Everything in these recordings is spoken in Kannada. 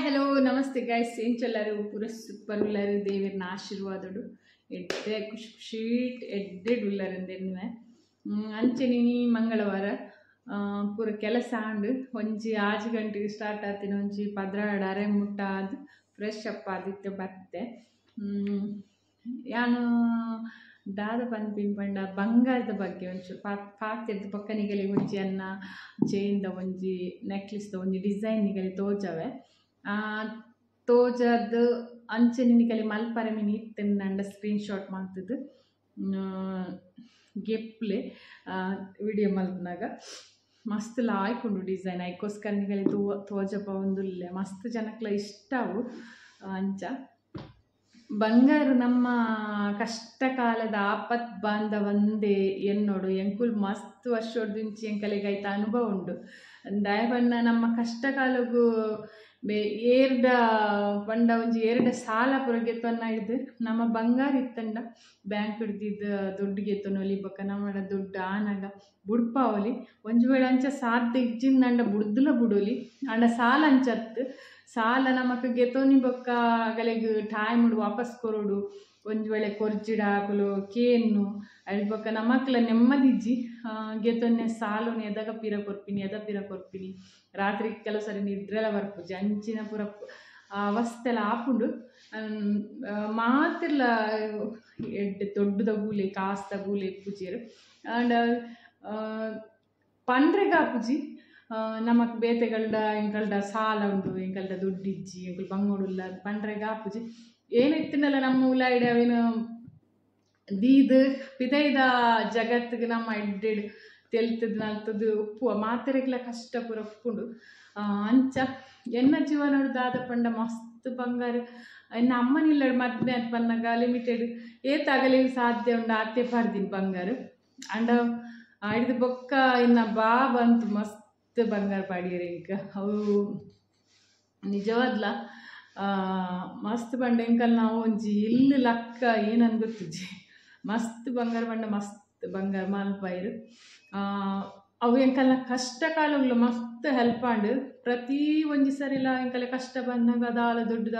ಹಲೋ ನಮಸ್ತೆ ಗೈಸ್ ಎಂಚೆಲ್ಲರೂ ಪೂರ ಸೂಪರ್ ಉಳ್ಳಾರು ದೇವಿನ ಆಶೀರ್ವಾದಡು ಎಡ್ಡೆ ಖುಷಿ ಖುಷಿ ಎಡ್ಡೆಡ್ ಉಳ್ಳಾರಂದೆನ್ನುವೆ ಅಂಚೆನಿ ಮಂಗಳವಾರ ಪೂರ ಕೆಲಸ ಆಂಡು ಒಂಜಿ 6 ಗಂಟೆಗೆ ಸ್ಟಾರ್ಟ್ ಆತಿನ ಒಂಜಿ 12 ಅರೆ ಮುಟ್ಟ ಆದ್ ಫ್ರೆಶ್ ಅಪ್ ಆದಿತ್ತೆ ಬತ್ತೆ ಯಾನು ದಾದ ಪನ್ಪಿನ ಪಂಡ ಬಂಗಾರದ ಬಗ್ಗೆ ಒಂಚೂರು ಪಾತ್ರೆದ ಪಕ್ಕನಿಗಲಿ ಒಂಜಿ ಅನ್ನ ಚೈನ್ದ ಒಂಜಿ ನೆಕ್ಲೆಸ್ದ ಒಂಜಿ ಡಿಸೈನ್ ನಿಗಲಿ ತೋಜವೆ ತೋಜದ್ದು ಅಂಚೆನಿಕಲಿ ಮಲ್ಪರೆ ಮಿನಿ ಇತ್ತಂಡ ಸ್ಕ್ರೀನ್ ಶಾಟ್ ಮಾಡ್ತದ್ದು ಗೆಪ್ಲೆ ವಿಡಿಯೋ ಮಲ್ಪನಾಗ ಮಸ್ತ್ ಲಾಯ್ಕೊಂಡು ಡಿಸೈನ್ ಐಕೋಸ್ಕರ ನಿಗಲಿ ತೋಜಪ ಒಂದುಲ್ಲೆ ಮಸ್ತ್ ಜನಕ್ಲ ಇಷ್ಟವು ಅಂಚ ಬಂಗಾರ ನಮ್ಮ ಕಷ್ಟ ಕಾಲದ ಆಪತ್ ಬಾಂಧವಂದೇ ಎನ್ನೋಡು ಎಂಕುಲ್ ಮಸ್ತ್ ವರ್ಷೋಡ್ದಿಂಚಿ ಎಂಕಲಿಗೆ ಆಯ್ತ ಅನುಭವ ಉಂಡು ದಯಬಣ್ಣ ನಮ್ಮ ಕಷ್ಟ ಕಾಲಗೂ ಏರ್ಡ ಪಂಡ ಒಂಜಿ ಏರ್ಡ ಸಾಲ ಪೂರ ಗೆತ್ತೊನ್ನ ಇದು ನಮ್ಮ ಬಂಗಾರ ಇತ್ತಂಡ ಬ್ಯಾಂಕ್ ಹಿಡ್ದಿದ್ದ ದುಡ್ಡು ಗೆತ್ತೊನ ಒಲಿ ಬೊಕ್ಕ ನಮ್ಮಡ ದುಡ್ಡು ಆನಾಗ ಬುಡ್ಪಾವಲಿ ಒಂಜಿ ವೇಳೆ ಅಂಚ ಸಾಧ್ಯ ಇಜ್ಜಿಂದ ಬುಡ್ದುಲ ಬುಡೋಲಿ ಅಂಡ ಸಾಲ ಅಂಚತ್ತು ಸಾಲ ನಮಕ್ ಗೆತೋನಿ ಬೊಕ್ಕ ಅಗಲೆಗ್ ಟೈಮ್ ಉಡು ವಾಪಸ್ ಕೊರೋಡು ಒಂಜಿ ವೇಳೆ ಕೊರ್ಜಿಡ ಹಾಕಲು ಕೇನ್ನು ಅಡಿ ಬೊಕ್ಕ ನಮಕ್ಲ ನೆಮ್ಮದಿಜ್ಜಿ ಗೆತೊನ್ನೆ ಸಾಲುನಿ ಎದಾಗ ಪಿರ ಕೊರ್ಪಿನಿ ರಾತ್ರಿ ಕೆಲವು ಸರಿ ನಿದ್ರೆಲ ಬರ್ಪುಜಿ ಅಂಚಿನ ಪೂರ ಅವಸ್ಥೆಲ ಆಪುಂಡು ಮಾತಿರ್ಲ ಎಡ್ಡೆ ದೊಡ್ಡದ ಗೂಲೆ ಕಾಸ್ತ ಗೂಲೆ ಇಪ್ಪುಜೀರು ಅಂಡ್ ಪಂಡ್ರೆಗ ಆಪುಜಿ ನಮಕ್ ಬೇತೆಗಳ್ದ ಎಂಕಲ್ದ ಸಾಲ ಉಂಡು ಎಂಕಲ್ದ ದುಡ್ಡಿಜ್ಜಿ ಎಂಕಲ್ ಬಂಗೋಡುಲ್ಲ ಪಂಡ್ರೆಗ ಆಪುಜಿ ಏನಿತ್ತಿನಲ್ಲ ನಮ್ಮ ಉಲಾಯ್ಡೆ ಅವೇನು ದೀದ್ ಪಿದೈದ ಜಗತ್ತಿಗೆ ನಮ್ಮ ಎಡ್ಡೆಡ್ ತೆಲ್ತದ್ ನಲ್ತದ್ದು ಉಪ್ಪು ಮಾತೆರೆಗ್ಲ ಕಷ್ಟ ಪೂರ ಉಪ್ಪುಂಡು ಅಂಚ ಎನ್ನ ಜೀವನೋಡು ದಾದ ಪಂಡ ಮಸ್ತ್ ಬಂಗಾರ ಎನ್ನ ಅಮ್ಮನಿಲ್ಲ ಮದ್ಮೆ ಅಂತ ಪನ್ನಾಗ ಲಿಮಿಟೆಡ್ ಏತಾಗಲಿ ಸಾಧ್ಯ ಉಂಡು ಆತೆ ಪಾಡ್ದಿನ ಬಂಗಾರ ಅಂಡ ಹಿಡಿದು ಬೊಕ್ಕ ಇನ್ನ ಬಂತು ಮಸ್ತ್ ಬಂಗಾರ ಪಾಡಿಯರೆ ಈಗ ಅವು ನಿಜವಾದ್ಲ ಮಸ್ತ್ ಬಂಡ ಎಂಕಲ್ ನಾವು ಒಂಜಿ ಇಲ್ಲು ಲಕ್ಕ ಏನನ್ ಗೊತ್ತಿಜ್ಜಿ ಮಸ್ತ್ ಬಂಗಾರ ಬಂಡ ಮಸ್ತ್ ಬಂಗಾರ ಮಾಲ್ಪಾಯಿರು ಅವು ಎಂಕಲ್ನ ಕಷ್ಟ ಕಾಲಗಳು ಮಸ್ತ್ ಹೆಲ್ಪ್ ಆಂಡು ಪ್ರತಿ ಒಂಜಿ ಸರಿಲ ಎಂಕಲೆ ಕಷ್ಟ ಬಂದಾಗ ಅದಾಲ ದೊಡ್ಡದ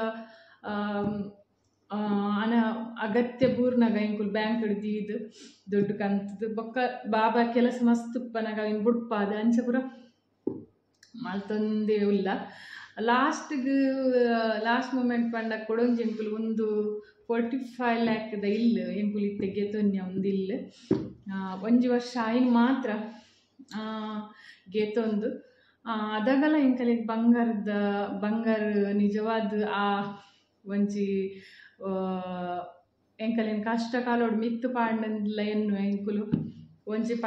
ಅನ ಅಗತ್ಯ ಪೂರ್ನಾಗ ಎಂಕುಲ್ ಬ್ಯಾಂಕ್ ಹಿಡ್ದಿದ್ದು ದುಡ್ಡು ಕಂತದ್ದು ಬೊಕ್ಕ ಬಾಬಾ ಕೆಲಸ ಮಸ್ತ್ ಉಪ್ಪನಾಗ ಇನ್ ಬುಡ್ಪಾದ ಅಂಚ ಪೂರ ಮಲ್ತೊಂದೇ ಉಲ್ಲ ಲಾಸ್ಟ್ ಮೂಮೆಂಟ್ ಪಂಡ ಕೊಡೊಂಜಿ ಎಂಕುಲು ಒಂದು 45 ಲ್ಯಾಕ್ದ ಇಲ್ಲು ಎಂಕುಲು ಇತ್ತೆ ಗೆತೊನ್ಯ ಒಂದು ಇಲ್ಲು ಒಂಜಿ ವರ್ಷ ಆಯ್ನು ಮಾತ್ರ ಗೆತೊಂದು ಅದಾಗಲ ಎಂಕಲಿಗೆ ಬಂಗಾರ ನಿಜವಾದ ಆ ಒಂಜಿ ಎಂಕಲಿನ ಕಷ್ಟ ಕಾಲೋಡು ಮಿತ್ತು ಪಾಂಡಲ್ಲ ಎನ್ನು ಎಂಕುಲು ಒಂಜಿ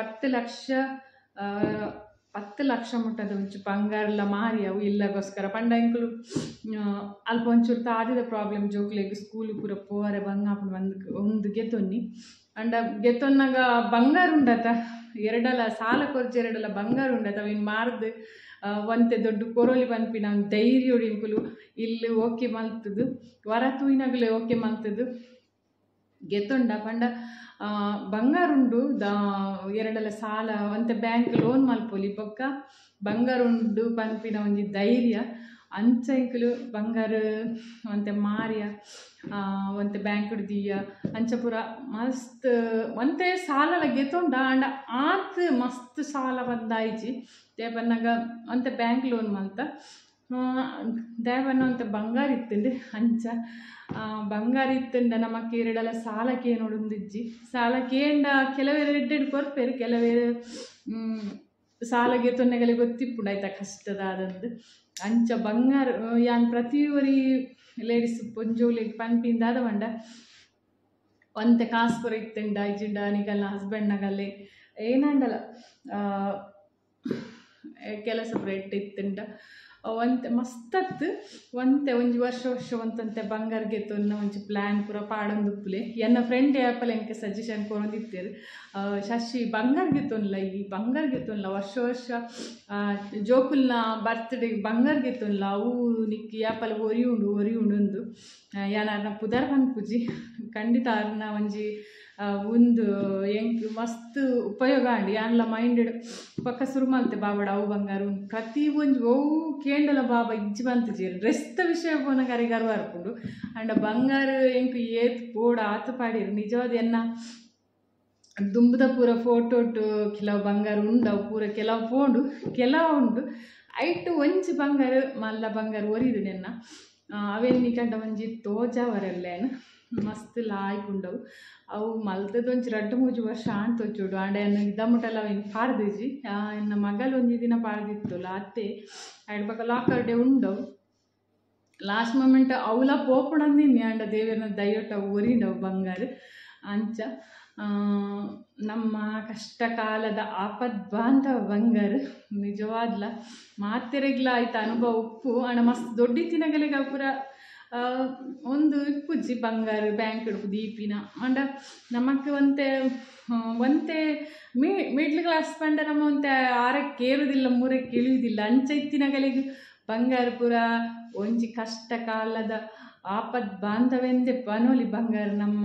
10 ಲಕ್ಷ ಮುಟ್ಟದ ಒಂಚು ಬಂಗಾರಲ ಮಾರಿ ಅವು ಇಲ್ಲಗೋಸ್ಕರ ಪಂಡ ಎಂಕುಲು ಅಲ್ಪ ಒಂಚೂರು ತಾದಿದ ಪ್ರಾಬ್ಲಮ್ ಜೋಕ್ಲೆಗ್ ಸ್ಕೂಲ್ ಪೂರ ಪೋರೆ ಬಂಗಾಪುಂಡು ಒಂದು ಗೆತೊನ್ನಿ ಅಂಡ ಗೆತೊನ್ನಾಗ ಬಂಗಾರ ಉಂಡತ ಎರಡಲ ಸಾಲ ಕೊರ್ಜಿ ಎರಡಲ ಬಂಗಾರ ಉಂಡತ ಅವಿನ್ ಮಾರ್ದು ಒಂತೆ ದೊಡ್ಡ ಕೊರೋಲಿ ಪನ್ಪಿನ ಒಂದು ಧೈರ್ಯೋಡು ಎಂಕುಲು ಇಲ್ಲಿ ಓಕೆ ಮಲ್ತದು ವರ ತೂಯಿನಾಗಲೇ ಓಕೆ ಮಲ್ತದು ಗೆತೊಂಡ ಪಂಡ ಬಂಗಾರ ಉಂಡು ಎರಡಲ ಸಾಲ ಒಂತೆ ಬ್ಯಾಂಕ್ ಲೋನ್ ಮಲ್ಪೊಲಿ ಬೊಕ್ಕ ಬಂಗಾರ ಉಂಡು ಪನ್ಪಿನ ಒಂಜಿ ಧೈರ್ಯ ಅಂಚ ಎಂಕುಲು ಬಂಗಾರ ಒಂತೆ ಮಾರಿಯ ಒಂತೆ ಬ್ಯಾಂಕ್ ಹಿಡ್ದಿಯ ಅಂಚ ಪೂರ ಮಸ್ತ್ ಒಂತೆ ಸಾಲಲ ಗೆತೊಂಡ ಅಂಡ ಆತ್ ಮಸ್ತ್ ಸಾಲ ಬಂದಾಯ್ಜಿ ದೇವನ್ನಾಗ ಒಂತೆ ಬ್ಯಾಂಕ್ ಲೋನ್ ಮಲ್ತ ದೇವನ್ನ ಒಂತೆ ಬಂಗಾರ ಇತ್ತಂಡು ಅಂಚ ಬಂಗಾರ ಇತ್ತಂಡ ನಮಕ್ ಎರಡಲ ಸಾಲಕ್ಕೆ ನೋಡೊಂದಿಜ್ಜಿ ಸಾಲಕ್ಕೆ ಎಂಡ ಕೆಲವೇರು ಎಡ್ಡೆಡ್ ಕೊರ್ಪೇರು ಕೆಲವೇರು ಸಾಲ ಗೆತೊನ್ನೆಗಲೆ ಗೊತ್ತಿಪ್ಪುಂಡು ಆಯ್ತಾ ಕಷ್ಟದಾದಂದು ಅಂಚ ಬಂಗಾರ ಯಾನ್ ಪ್ರತಿ ಒರಿ ಲೇಡೀಸ್ ಪೊಂಜೋಲೆಗ್ ಪನ್ಪಿಂದಾದ ಬಂಡ ಒಂತೆ ಕಾಸು ಪೂರ ಇತ್ತಂಡ ಇಜ್ಜಿಂಡ ನಿಗಲ್ನ ಹಸ್ಬೆಂಡ್ನಾಗಲ್ಲೇ ಏನಂಡಲ ಕೆಲಸ ಪೂರ ಇತ್ತಂಡ ಒಂತೆ ಮಸ್ತತ್ ಒಂತೆ ಒಂಜಿ ವರ್ಷ ಒಂತಂತೆ ಬಂಗಾರ ಗೆತೊನ್ನ ಒಂಜಿ ಪ್ಲ್ಯಾನ್ ಪೂರ ಪಾಡೊಂದುಪ್ಪುಲೆ ಎನ್ನ ಫ್ರೆಂಡ್ ಆ್ಯಪಲ್ ಎಂಕೆ ಸಜೆಷನ್ ಕೊರೊಂದಿತ್ತೇರು ಶಶಿ ಬಂಗಾರ ಗೆತೊನ್ಲ ವರ್ಷ ಜೋಕುಲ್ನ ಬರ್ತ್ಡೇ ಬಂಗಾರ ಗೆತೊನ್ಲ ಅವು ನಿಕ್ಕಿ ಆ್ಯಪಲ್ ಒರಿ ಉಂಡು ಒಂದು ಯಾನ ಪುದರ್ ಪನ್ಪುಜಿ ಖಂಡಿತ ಅರ್ನ ಒಂಜಿ ಒಂದು ಎಂಕ್ ಮಸ್ತ್ ಉಪಯೋಗ ಅಂಡಿ ಯಾನ್ಲ ಮೈಂಡೆಡ್ ಪಕ್ಕ ಸುರು ಮಲ್ತೆ ಬಾಬಡ ಅವು ಬಂಗಾರ ಪ್ರತಿ ಒಂದು ಅವು ಕೇಂಡಲ ಬಾಬಾ ಇಜ್ಜಿ ಬಂತಿಜೀರು ರೆಸ್ತ ವಿಷಯ ಪೋನ ಕರಿಗಾರು ಬರ್ಕೊಂಡು ಅಂಡ ಬಂಗಾರ ಎಂಕ್ ಏತ್ ಪೋಡ ಆತು ಪಾಡಿರು ನಿಜವಾದ ಎನ್ನ ದುಂಬುದ ಪೂರ ಫೋಟೋಟು ಕೆಲವು ಬಂಗಾರ ಉಂಡವು ಪೂರ ಕೆಲವು ಪೋಂಡು ಕೆಲವು ಉಂಡು ಐಟು ಒಂಜಿ ಬಂಗಾರ ಮಲ್ಲ ಬಂಗಾರ ಒರಿದು ನೆನ್ನ ಅವೆನ್ನಿ ಕಂಡ ಒಂಜಿ ತೋಜಾವರಲ್ಲೇನು ಮಸ್ತ್ ಲಾಯ್ಕುಂಡವು ಅವು ಮಲ್ತದೊಂಜಿ 2-3 ವರ್ಷ ಆಂತೊಚ್ಚುಡು ಆಂಡ ಎನ್ನ ಇದಮ್ಮಟಲ್ಲ ಅವೇನು ಪಾಡ್ದಿಜಿ ಎನ್ನ ಮಗಲು ಒಂಜಿ ದಿನ ಪಾಡ್ದಿತ್ತು ಅತ್ತೆ ಆಯ್ಡ್ ಪಕ್ಕ ಲಾಕರ್ ಡೇ ಉಂಡವು ಲಾಸ್ಟ್ ಮೂಮೆಂಟ್ ಅವಲ ಪೋಪುಣಂದಿನಿ ಆಂಡ ದೇವರನ್ನ ದಯೊಟ್ಟು ಅವು ಒರಿಂಡವು ಬಂಗಾರ ಅಂಚ ನಮ್ಮ ಕಷ್ಟ ಕಾಲದ ಆಪದ್ಬಾಂಧವ ಬಂಗಾರ ನಿಜವಾದ್ಲ ಮಾತೆರೆಗ್ಲ ಆಯ್ತು ಅನುಭವ ಉಪ್ಪು ಆಂಡ ಮಸ್ತ್ ದೊಡ್ಡ ತಿನಗಲಿಗ ಪೂರ ಒಂದು ಇಪ್ಪುಜ್ಜಿ ಬಂಗಾರ ಬ್ಯಾಂಕ್ ಇಡ್ಪು ದೀಪಿನ ಅಂಡ ನಮಕ್ ಒಂತೆ ಮಿಡ್ಲ್ ಕ್ಲಾಸ್ ಪಂಡ ನಮ್ಮ ಒಂತೆ 6ಕ್ಕೆ ಏರುವುದಿಲ್ಲ 3ಕ್ಕೆ ಇಳಿಯುವುದಿಲ್ಲ ಅಂಚ ಇತ್ತಿನಗಲಿಗೆ ಬಂಗಾರ ಪೂರ ಒಂಜಿ ಕಷ್ಟ ಕಾಲದ ಆಪದ್ ಬಾಂಧವೆಂದೇ ಪನೋಲಿ ಬಂಗಾರ ನಮ್ಮ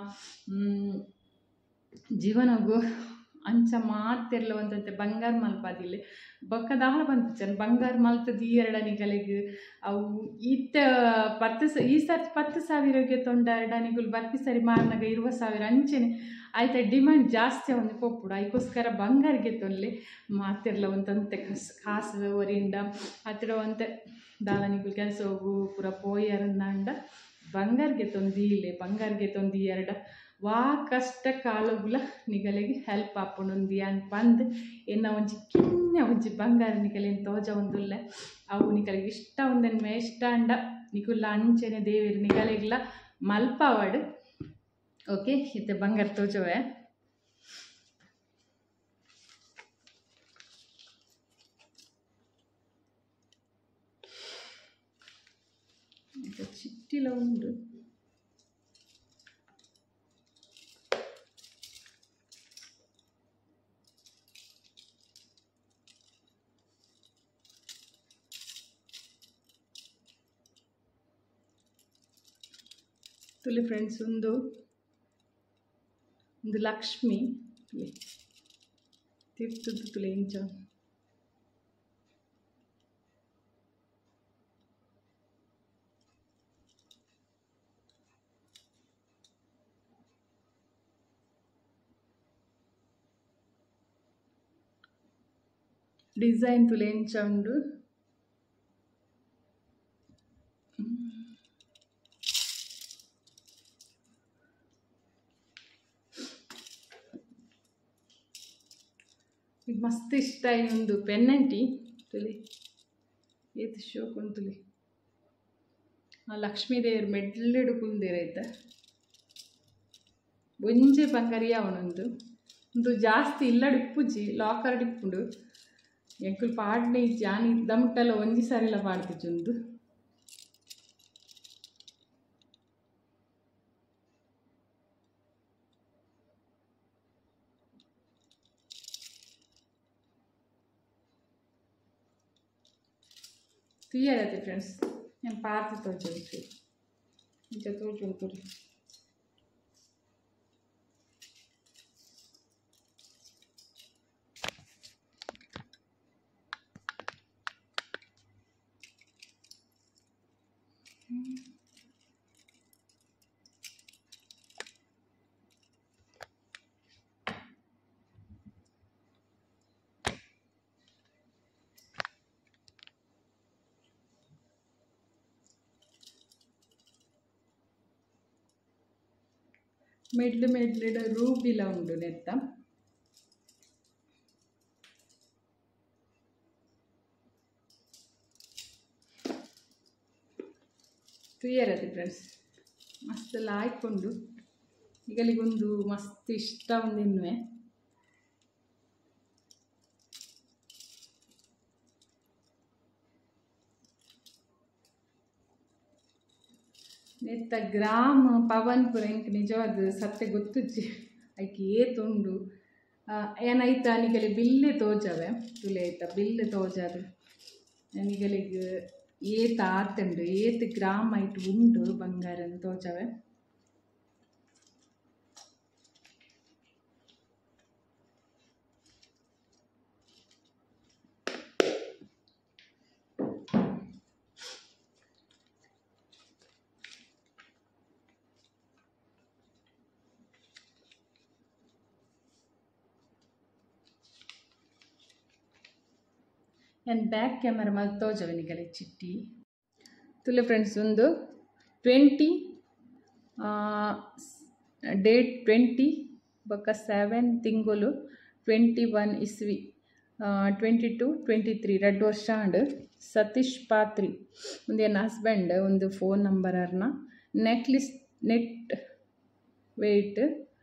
ಜೀವನಗೂ ಅಂಚ ಮಾತೆರ್ಲ ಒಂದಂತೆ ಬಂಗಾರ ಮಲ್ಪಾದಿಲ್ಲ ಬೊಕ್ಕದಾಳ ಬಂತು ಬಂಗಾರ ಮಲ್ತದ 2 ಅನಿಗಳಿಗೆ ಅವು ಈತ ಈ ಸರ್ತಿ 10,000ಗೆ ತೊಂಡ 2 ಅನಿಗಳು ಬರ್ತಿ ಸರಿ ಮಾರ್ನಾಗ 20,000 ಅಂಚೆನೆ ಆಯ್ತಾ ಡಿಮ್ಯಾಂಡ್ ಜಾಸ್ತಿ ಅವನು ಪೊಪ್ಪುಡು ಅದಕ್ಕೋಸ್ಕರ ಬಂಗಾರಿಗೆ ತೊಂದಲೆ ಮಾತೆರ್ಲ ಒಂದಂತೆ ಕಾಸು ಒರಿಂದ ಹತ್ತಿರ ಒಂತೆ ದಾಳನಿಗಳು ಕೆಲಸ ಹೋಗು ಪೂರ ಪೋಯರಂದ ಬಂಗಾರಿಗೆ ತೊಂದಿಲ್ಲ ಬಂಗಾರಿಗೆ ತೊಂದಿ 2 ವಾ ಕಷ್ಟ ಕಾಲಗುಲ ನಿಗಲಿಗೆ ಹೆಲ್ಪ್ ಆಪುಂಡು ಅನ್ಪಂದು ಎನ್ನ ಒಂಜಿ ಕಿನ್ನ ಒಂಜಿ ಬಂಗಾರ ನಿಗಲೇನು ತೋಜ ಒಂದುಲ್ಲ ಅವು ನಿಗಲಿಗೆ ಇಷ್ಟ ಒಂದನ್ನು ಇಷ್ಟ ಅಂಡ ನಿಗುಲ್ಲ ಅಂಚೆನೆ ದೇವೇರು ನಿಗಲಿಗ್ಲ ಮಲ್ಪವಾಡು ಓಕೆ ಇತ್ತೆ ಬಂಗಾರ ತೋಜವೆ ಚಿಟ್ಟಿಲ ಉಂಡು ತುಲಿ ಫ್ರೆಂಡ್ಸ್ ಒಂದು ಲಕ್ಷ್ಮಿ ತಿರ್ತದ್ದು ತುಲಿ ಇಂಚ ಡಿಸೈನ್ ತುಲಿ ಇಂಚ ಉಂಡು ಈಗ ಮಸ್ತ್ ಇಷ್ಟ ಇನ್ನೊಂದು ಪೆನ್ನಂಟಿ ತುಲಿ ಏತು ಶೋಕ್ ಉಂಟುಲಿ ಲಕ್ಷ್ಮೀ ದೇವ್ರ ಮೆಡ್ಲೆಡು ಕುಲ್ದೇರೈತ ಒಂಜೆ ಬಂಗಾರಿಯ ಅವನೊಂದು ಜಾಸ್ತಿ ಇಲ್ಲಡು ಇಪ್ಪುಜಿ ಲಾಕರ್ ಇಪ್ಪುಂಡು ಎಂಕುಲು ಪಾಡ್ನೆ ಜಾನಿ ದಮ್ಮಟ್ಟೆಲ್ಲ ಒಂಜಿ ಸಾರಿಲ್ಲ ಪಾಡ್ತಿಜುಂದು ತುಯ್ಯರತ್ತೆ ಫ್ರೆಂಡ್ಸ್ ನಾನು ಪಾರ್ತಿ ತೋಜು ಇಂಚ ತೋಜು ಉಂಟು ಮೆಡ್ಲು ರೂಬಿಲ ಉಂಡು ನೆತ್ತ ತುಯ್ಯರತಿ ಫ್ರೆಂಡ್ಸ್ ಮಸ್ತ್ ಲಾಯ್ಕೊಂಡು ಈಗಲಿಗೊಂದು ಮಸ್ತ್ ಇಷ್ಟ ಒಂದಿನ್ವೆ ನೆತ್ತ ಗ್ರಾಮ ಪವನ್ಪುರ ಇಂಕ್ ನಿಜವಾದ ಸತ್ಯ ಗೊತ್ತುಜ್ಜಿ ಐಕೆ ಏತುಂಡು ಏನಾಯ್ತ ನಿಗಲಿ ಬಿಲ್ಲೆ ತೋಜವೆ ತುಲೆ ಆಯ್ತ ಬಿಲ್ಲೆ ತೋಜದು ನಿಗಲಿಗೆ ಏತ ಆತುಂಡು ಏತ್ ಗ್ರಾಮ ಐಟ್ ಉಂಡು ಬಂಗಾರನ್ ತೋಜವೆ ನಾನು ಬ್ಯಾಕ್ ಕ್ಯಾಮರಾ ಮೇಲೆ ತೋಜವನಿಗಲೆ ಚಿಟ್ಟಿ ತುಲೆ ಫ್ರೆಂಡ್ಸ್ ಒಂದು 20 ಡೇಟ್ 20 ಬೊಕ್ಕ 7 ತಿಂಗಳು 21 ಇಸ್ವಿ 22 23 2 ವರ್ಷ ಅಂಡ್ ಸತೀಶ್ ಪಾತ್ರಿ ಒಂದು ನನ್ನ ಹಸ್ಬೆಂಡ್ ಒಂದು ಫೋನ್ ನಂಬರ್ ಅರ್ನ ನೆಟ್ ವೆಯ್ಟ್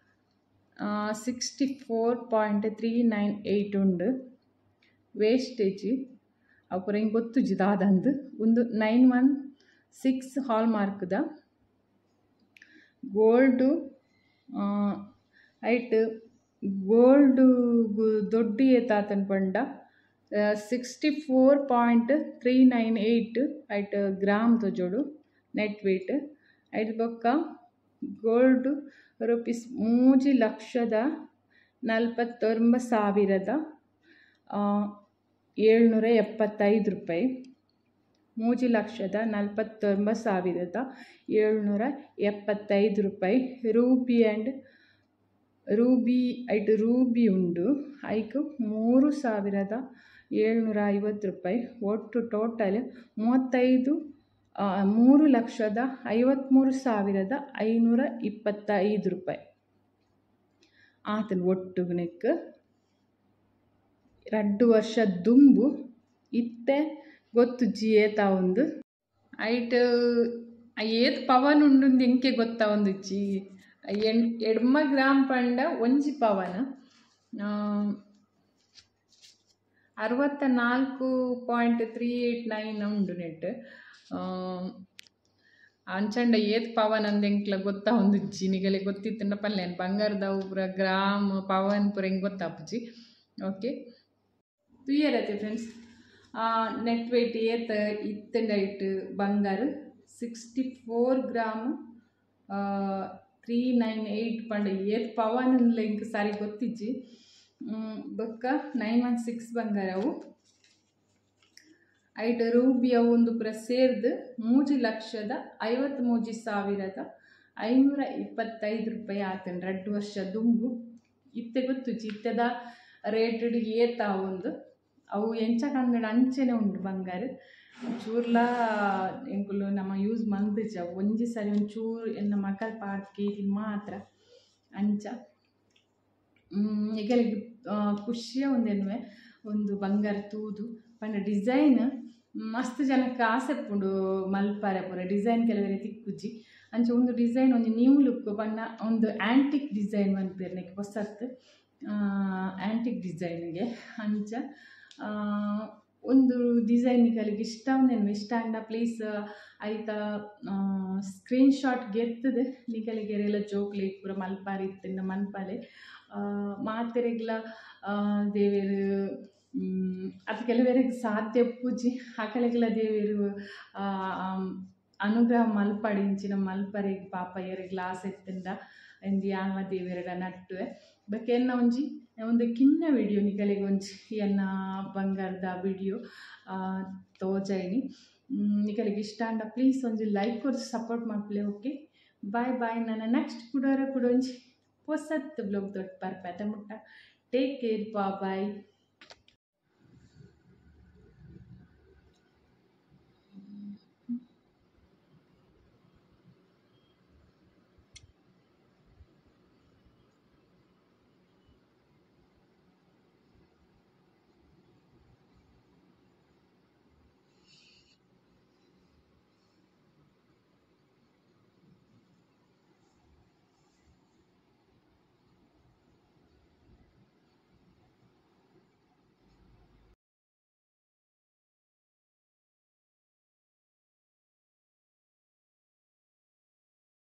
64.398 ಉಂಡು ವೇಸ್ಟೇಜ್ ಅಪುರ ಹಿಂಗೆ ಗೊತ್ತುಜಿ ದಾದಂದು ಒಂದು 916 ಹಾಲ್ ಮಾರ್ಕ್ದ ಗೋಲ್ಡು ಐಟ್ ಗೋಲ್ಡು ದೊಡ್ಡ ಏತಾತನ ಪಂಡ 64.398 ಐಟ್ ಗ್ರಾಮ್ ತೋಜೋಡು ನೆಟ್ ವೇಟ್ ಐಟ್ ಬೊಕ್ಕ ಗೋಲ್ಡ್ ರುಪೀಸ್ 3,49,775 ರೂಪಾಯಿ 3,49,775 ರೂಪಾಯಿ ರೂಬಿ ಉಂಡು ಐಕ್ 3,750 ರೂಪಾಯಿ ಒಟ್ಟು ಟೋಟಲ್ 3,53,525 ರೂಪಾಯಿ ಆತನ ಒಟ್ಟು ನೆಕ್ 2 ವರ್ಷ ದುಂಬು ಇತ್ತೆ ಗೊತ್ತು ಏತ ಒಂದು ಐಟ್ ಏತ್ ಪವನ್ ಉಂಡು ಎಂಕೆ ಗೊತ್ತಾ ಒಂದು ಚಿ ಎಡ್ಮ ಗ್ರಾಮ್ ಪಂಡ ಒಂಜಿ ಪವನ್ 64.389 ಉಂಡು ನೆಟ್ ಅಂಚಂಡ ಏತ್ ಪವನ್ ಅಂದೆಂಕ್ಲ ಗೊತ್ತಾ ಒಂದುಜ್ಜಿ ನಿಗಲೆ ಗೊತ್ತಿತ್ತಂಡ ಪಲ್ಲೇನು ಬಂಗಾರದ ಪೂರ ಗ್ರಾಮ್ ಪವನ್ ಪೂರ ಹಿಂಗೆ ಗೊತ್ತಾಪುಜಿ ಓಕೆ ತುಯ್ಯರತ್ತೆ ಫ್ರೆಂಡ್ಸ್ ನೆಟ್ ವೇಟ್ ಏತ್ ಇತ್ತಂಡ ಇಟ್ಟು ಬಂಗಾರ 64 ಗ್ರಾಮ್ 398 ಪಂಡ ಏತ್ ಪವನ್ ಇಂಕ ಸಾರಿ ಗೊತ್ತಿಜ್ಜಿ ಬೊಕ್ಕ 916 ಬಂಗಾರ ಅವು ಐಟ್ ರೂಬಿ ಅವು ಒಂದು ಪೂರ ಸೇರ್ದು 3,53,525 ರೂಪಾಯಿ ಆತನ 2 ವರ್ಷ ದುಂಬು ಇತ್ತೆ ಗೊತ್ತುಜಿ ಇತ್ತದ ರೇಟ್ ಏತ ಒಂದು ಅವು ಎಂಚ ಕಂಗಡ ಅಂಚೆನೆ ಉಂಡು ಬಂಗಾರ ಚೂರ್ಲ ಎಂಕುಲು ನಮ್ಮ ಯೂಸ್ ಮಂದಿಜ ಒಂಜಿ ಸರಿ ಒಂಚೂರು ಎನ್ನ ಮಕ್ಕಳ ಪಾಡ್ಕೆ ಮಾತ್ರ ಅಂಚ ಈಗಲಿಗೆ ಖುಷಿಯ ಒಂದೇನುವೆ ಒಂದು ಬಂಗಾರ ತೂದು ಪಂಡ ಡಿಸೈನ್ ಮಸ್ತ್ ಜನಕ್ಕೆ ಆಸೆ ಪುಂಡು ಮಲ್ಪಾರೆ ಪೂರ ಡಿಸೈನ್ ಕೆಲವರೆ ತಿಕ್ಕುಜಿ ಅಂಚ ಒಂದು ಡಿಸೈನ್ ಒಂದು ನ್ಯೂ ಲುಕ್ ಬಣ್ಣ ಒಂದು ಆ್ಯಂಟಿಕ್ ಡಿಸೈನ್ ಮನ್ಪೇರ್ನಕ್ಕೆ ಹೊಸತ್ತು ಆ್ಯಂಟಿಕ್ ಡಿಸೈನ್ಗೆ ಅಂಚ ಒಂದು ಡಿಸೈನಿಗಳಿಗೆ ಇಷ್ಟ ಒಂದೇನು ಇಷ್ಟ ಅಂಡ ಪ್ಲೀಸ್ ಆಯ್ತಾ ಸ್ಕ್ರೀನ್ಶಾಟ್ ಗೆರ್ತದೆ ನಿಗಲಿಗೆರೆಲ್ಲ ಜೋಕ್ಲಿ ಪೂರ ಮಲ್ಪಾರಿ ಇತ್ತಿಂದ ಮನ್ಪಾಲೆ ಮಾತೆರೆಗ್ಲ ದೇವೇರು ಅದು ಕೆಲವರಿಗೆ ಸಾಧ್ಯ ಪೂಜಿ ಆ ಕಲೆಗಳ ದೇವರು ಅನುಗ್ರಹ ಮಲ್ಪಡಿಂಚಿನ ಮಲ್ಪರಿಗೆ ಪಾಪ ಎರೆಗ್ಲ ಆಸೆ ಇತ್ತಿಂದ ಎಂದು ಯಾನ ದೇವರಡ ನಟ್ಟುವೆ ಬಕೆನ್ನ ಒಂಜಿ ಒಂದು ಕಿನ್ನ ವಿಡಿಯೋ ನಿಗಳಿಗೆ ಒಂಜಿ ಎನ್ನ ಬಂಗಾರದ ವಿಡಿಯೋ ತೋಜೈನಿ ನಿಗಳಿಗೆ ಇಷ್ಟ ಅಂಡ ಪ್ಲೀಸ್ ಒಂಜಿ ಲೈಕ್ ಕೊರ್ದು ಸಪೋರ್ಟ್ ಮಾಡ್ಕೊಳ್ಳಿ ಓಕೆ ಬಾಯ್ ಬಾಯ್ ನನ್ನ ನೆಕ್ಸ್ಟ್ ಕುಡೋರ ಕುಡೊಂಜಿ ಹೊಸತ್ತು ಬ್ಲಾಗ್ ದೊಡ್ಡ ಬರ್ಪೇತ ಮುಟ್ಟ ಟೇಕ್ ಕೇರ್ ಬಾಯ್